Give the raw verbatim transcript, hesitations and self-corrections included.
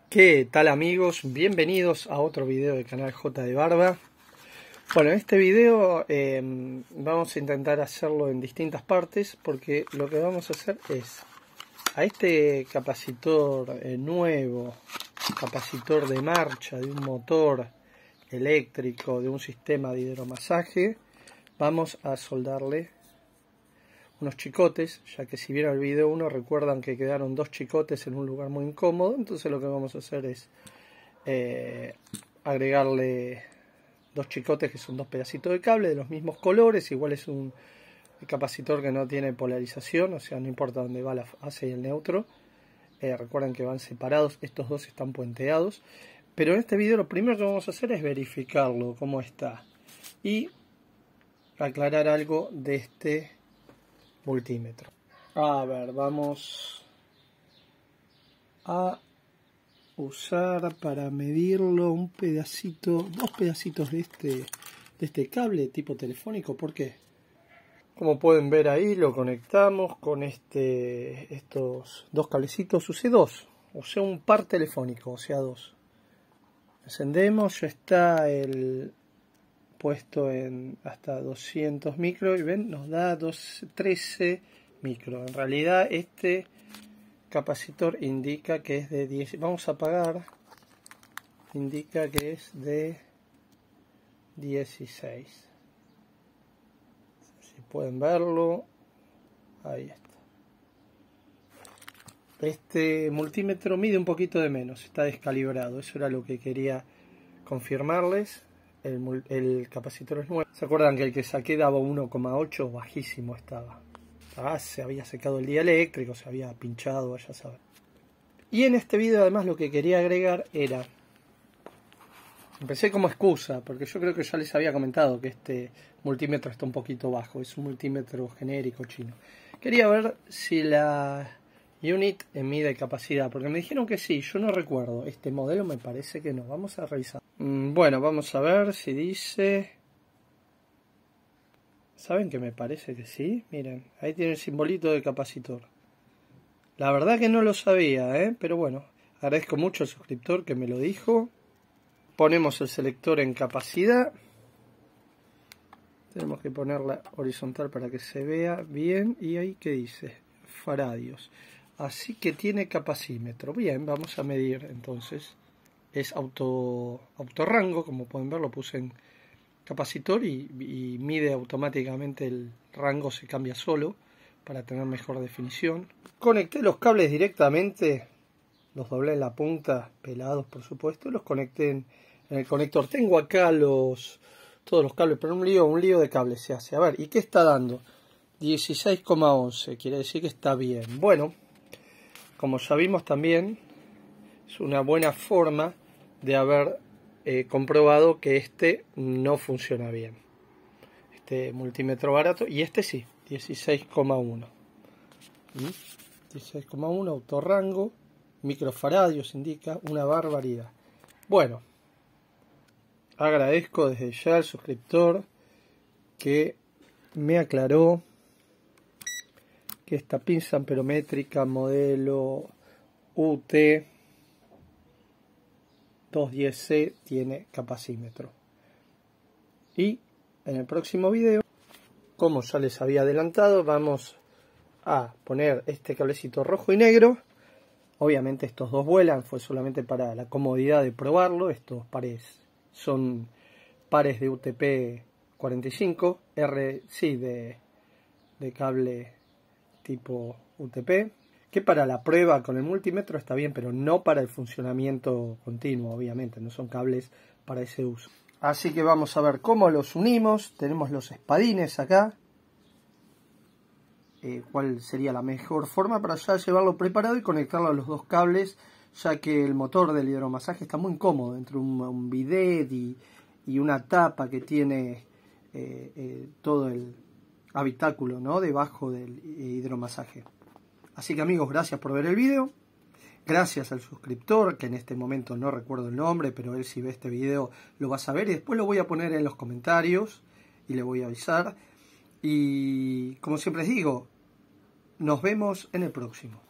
¿Qué tal, amigos? Bienvenidos a otro video del canal J de Barba. Bueno, en este video eh, vamos a intentar hacerlo en distintas partes, porque lo que vamos a hacer es a este capacitor eh, nuevo, capacitor de marcha de un motor eléctrico, de un sistema de hidromasaje, vamos a soldarle unos chicotes, ya que si vieron el video uno recuerdan que quedaron dos chicotes en un lugar muy incómodo. Entonces lo que vamos a hacer es eh, agregarle dos chicotes, que son dos pedacitos de cable de los mismos colores. Igual es un capacitor que no tiene polarización, o sea, no importa dónde va la fase y el neutro. Eh, recuerden que van separados, estos dos están puenteados. Pero en este video lo primero que vamos a hacer es verificarlo, cómo está, y aclarar algo de este multímetro. A ver, vamos a usar para medirlo un pedacito, dos pedacitos de este, de este cable tipo telefónico. ¿Por qué? Como pueden ver ahí, lo conectamos con este, estos dos cablecitos. Usé dos, o sea, un par telefónico, o sea, dos. Encendemos, ya está el puesto en hasta doscientos micros y ven, nos da trece micros. En realidad este capacitor indica que es de diez. Vamos a apagar, indica que es de dieciséis. Si pueden verlo, ahí está. Este multímetro mide un poquito de menos, está descalibrado. Eso era lo que quería confirmarles. El, el capacitor es nuevo. ¿Se acuerdan que el que saqué daba uno coma ocho? Bajísimo estaba. Ah, se había secado el día eléctrico, se había pinchado, ya saben. Y en este video además lo que quería agregar era... Empecé como excusa, porque yo creo que ya les había comentado que este multímetro está un poquito bajo. Es un multímetro genérico chino. Quería ver si la unit mide capacidad, porque me dijeron que sí, yo no recuerdo. Este modelo me parece que no. Vamos a revisar. Bueno, vamos a ver si dice... ¿Saben que me parece que sí? Miren, ahí tiene el simbolito de capacitor. La verdad que no lo sabía, ¿eh? Pero bueno, agradezco mucho al suscriptor que me lo dijo. Ponemos el selector en capacidad. Tenemos que ponerla horizontal para que se vea bien. Y ahí, ¿qué dice? Faradios. Así que tiene capacímetro. Bien, vamos a medir entonces. Es auto autorrango, como pueden ver, lo puse en capacitor y, y mide automáticamente, el rango se cambia solo para tener mejor definición. Conecté los cables directamente, los doblé en la punta, pelados por supuesto, los conecté en, en el conector. Tengo acá los todos los cables, pero un lío, un lío de cables se hace. A ver, ¿y qué está dando? dieciséis coma once, quiere decir que está bien. Bueno, como ya vimos también, es una buena forma de haber eh, comprobado que este no funciona bien. Este multímetro barato, y este sí, dieciséis coma uno. dieciséis coma uno, autorrango, microfaradios indica, una barbaridad. Bueno, agradezco desde ya al suscriptor que me aclaró que esta pinza amperométrica modelo U T doscientos diez C tiene capacímetro. Y en el próximo video, como ya les había adelantado, vamos a poner este cablecito rojo y negro. Obviamente estos dos vuelan, fue solamente para la comodidad de probarlo. Estos pares son pares de U T P cuarenta y cinco, R sí, de, de cable tipo U T P, que para la prueba con el multímetro está bien, pero no para el funcionamiento continuo, obviamente, no son cables para ese uso. Así que vamos a ver cómo los unimos. Tenemos los espadines acá. Eh, ¿Cuál sería la mejor forma para ya llevarlo preparado y conectarlo a los dos cables? Ya que el motor del hidromasaje está muy incómodo, entre un, un bidet y, y una tapa que tiene eh, eh, todo el habitáculo, ¿no?, debajo del hidromasaje. Así que, amigos, gracias por ver el video. Gracias al suscriptor, que en este momento no recuerdo el nombre, pero él, si ve este video, lo va a saber. Y después lo voy a poner en los comentarios y le voy a avisar. Y como siempre les digo, nos vemos en el próximo.